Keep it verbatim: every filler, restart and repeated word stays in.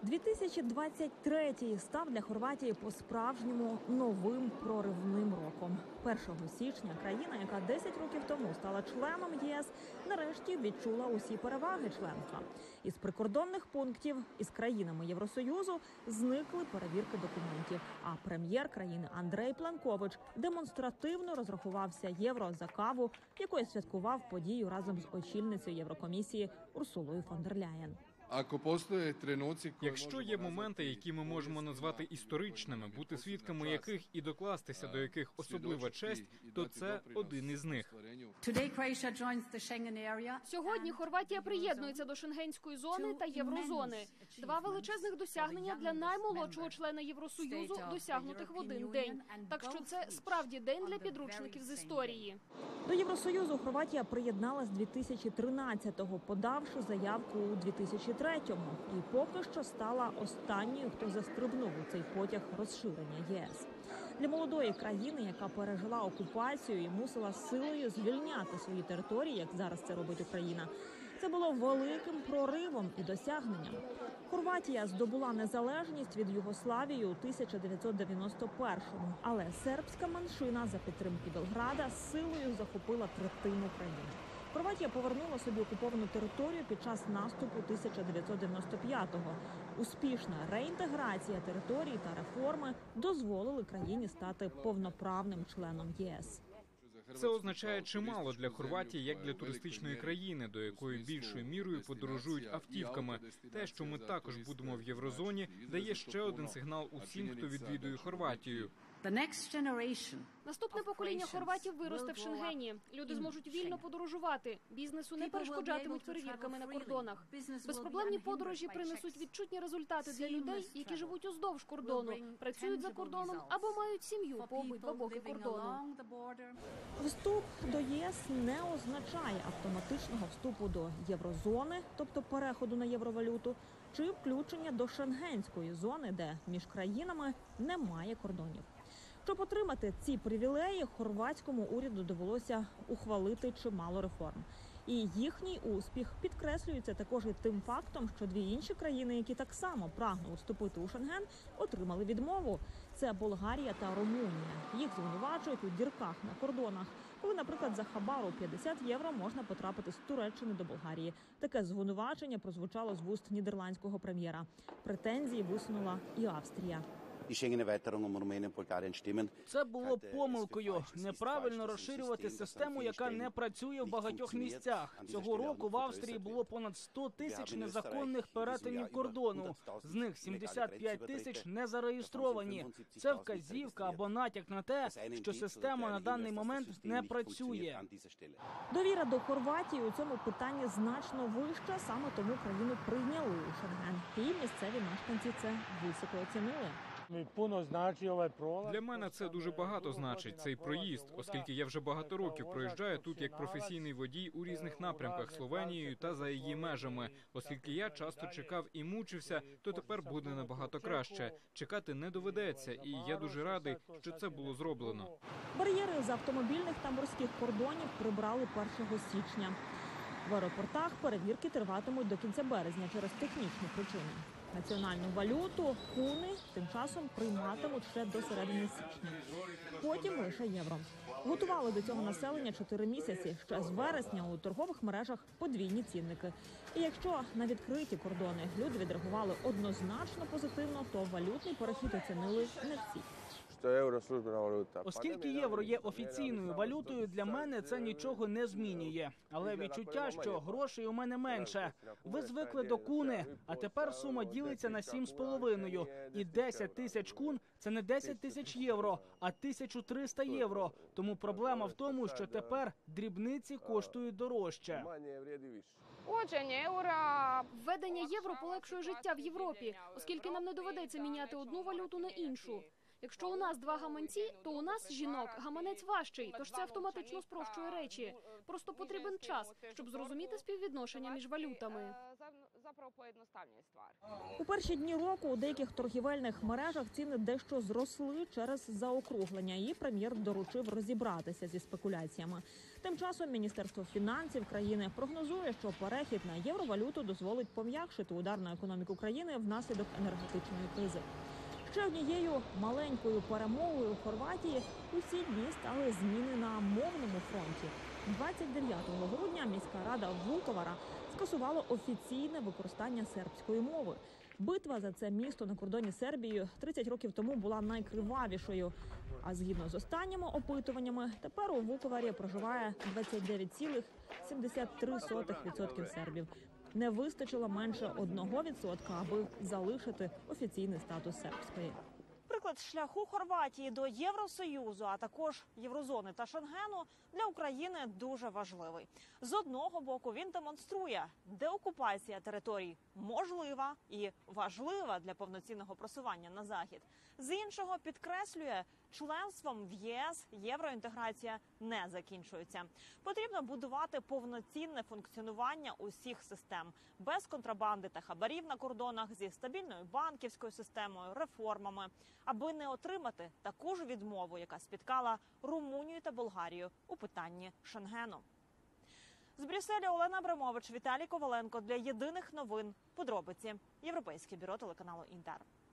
дві тисячі двадцять третій став для Хорватії по-справжньому новим проривним роком. першого січня країна, яка десять років тому стала членом ЄС, нарешті відчула усі переваги членства. Із прикордонних пунктів із країнами Євросоюзу зникли перевірки документів, а прем'єр країни Андрей Пленкович демонстративно розрахувався євро за каву, якою святкував подію разом з очільницею Єврокомісії Урсулою фон дер Ляєн. Якщо є моменти, які ми можемо назвати історичними, бути свідками яких і докластися до яких особлива честь, то це один із них. Сьогодні Хорватія приєднується до Шенгенської зони та Єврозони. Два величезних досягнення для наймолодшого члена Євросоюзу, досягнутих в один день. Так що це справді день для підручників з історії. До Євросоюзу Хорватія приєдналась дві тисячі тринадцятого, подавши заявку у дві тисячі третьому. І поки що стала останньою, хто застрибнув у цей потяг розширення ЄС. Для молодої країни, яка пережила окупацію і мусила силою звільняти свої території, як зараз це робить Україна, це було великим проривом і досягненням. Хорватія здобула незалежність від Югославії у тисяча дев'ятсот дев'яносто першому, але сербська меншина за підтримки Белграда силою захопила третину країни. Хорватія повернула собі окуповану територію під час наступу тисяча дев'ятсот дев'яносто п'ятого. Успішна реінтеграція територій та реформи дозволили країні стати повноправним членом ЄС. Це означає чимало для Хорватії, як для туристичної країни, до якої більшою мірою подорожують автівками. Те, що ми також будемо в Єврозоні, дає ще один сигнал усім, хто відвідує Хорватію. Наступне покоління хорватів виросте в Шенгені. Люди зможуть вільно подорожувати. Бізнесу не перешкоджатимуть перевірками на кордонах. Безпроблемні подорожі принесуть відчутні результати для людей, які живуть уздовж кордону, працюють за кордоном або мають сім'ю по обидва боки кордону. Вступ до ЄС не означає автоматичного вступу до Єврозони, тобто переходу на євровалюту, чи включення до Шенгенської зони, де між країнами немає кордонів. Щоб отримати ці привілеї, хорватському уряду довелося ухвалити чимало реформ. І їхній успіх підкреслюється також і тим фактом, що дві інші країни, які так само прагнули вступити у Шенген, отримали відмову. Це Болгарія та Румунія. Їх звинувачують у дірках на кордонах, коли, наприклад, за хабару п'ятдесят євро можна потрапити з Туреччини до Болгарії. Таке звинувачення прозвучало з вуст нідерландського прем'єра. Претензії висунула і Австрія. Це було помилкою. Неправильно розширювати систему, яка не працює в багатьох місцях. Цього року в Австрії було понад сто тисяч незаконних перетинів кордону. З них сімдесят п'ять тисяч не зареєстровані. Це вказівка або натяк на те, що система на даний момент не працює. Довіра до Хорватії у цьому питанні значно вища, саме тому країну прийняли у Шенген. І місцеві мешканці це високо оцінили. Для мене це дуже багато значить, цей проїзд, оскільки я вже багато років проїжджаю тут як професійний водій у різних напрямках Словенією та за її межами. Оскільки я часто чекав і мучився, то тепер буде набагато краще. Чекати не доведеться, і я дуже радий, що це було зроблено. Бар'єри з автомобільних та морських кордонів прибрали першого січня. В аеропортах перевірки триватимуть до кінця березня через технічні причини. Національну валюту, куни, тим часом прийматимуть ще до середини січня. Потім лише євро. Готували до цього населення чотири місяці. Ще з вересня у торгових мережах подвійні цінники. І якщо на відкриті кордони люди відреагували однозначно позитивно, то валютний перехід оцінили не всі. Оскільки євро є офіційною валютою, для мене це нічого не змінює. Але відчуття, що грошей у мене менше. Ви звикли до куни, а тепер сума ділиться на сім з половиною. І десять тисяч кун – це не десять тисяч євро, а тисяча триста євро. Тому проблема в тому, що тепер дрібниці коштують дорожче. Введення євро полегшує життя в Європі, оскільки нам не доведеться міняти одну валюту на іншу. Якщо у нас два гаманці, то у нас, жінок, гаманець важчий, тож це автоматично спрощує речі. Просто потрібен час, щоб зрозуміти співвідношення між валютами. У перші дні року у деяких торгівельних мережах ціни дещо зросли через заокруглення, і прем'єр доручив розібратися зі спекуляціями. Тим часом Міністерство фінансів країни прогнозує, що перехід на євровалюту дозволить пом'якшити удар на економіку країни внаслідок енергетичної кризи. Ще однією маленькою перемогою у Хорватії у ці дні стали зміни на мовному фронті. двадцять дев'ятого грудня міська рада Вуковара скасувала офіційне використання сербської мови. Битва за це місто на кордоні з Сербією тридцять років тому була найкривавішою. А згідно з останніми опитуваннями, тепер у Вуковарі проживає двадцять дев'ять цілих сімдесят три сотих відсотка сербів. Не вистачило менше одного відсотка, аби залишити офіційний статус сербської. Приклад шляху Хорватії до Євросоюзу, а також Єврозони та Шенгену для України дуже важливий. З одного боку він демонструє, деокупація територій можлива і важлива для повноцінного просування на захід. З іншого підкреслює, членством в ЄС євроінтеграція не закінчується. Потрібно будувати повноцінне функціонування усіх систем, без контрабанди та хабарів на кордонах, зі стабільною банківською системою, реформами, аби не отримати таку ж відмову, яка спіткала Румунію та Болгарію у питанні Шенгену. З Брюсселя Олена Абрамович, Віталій Коваленко для Єдиних новин. Подробиці. Європейське бюро телеканалу Інтер.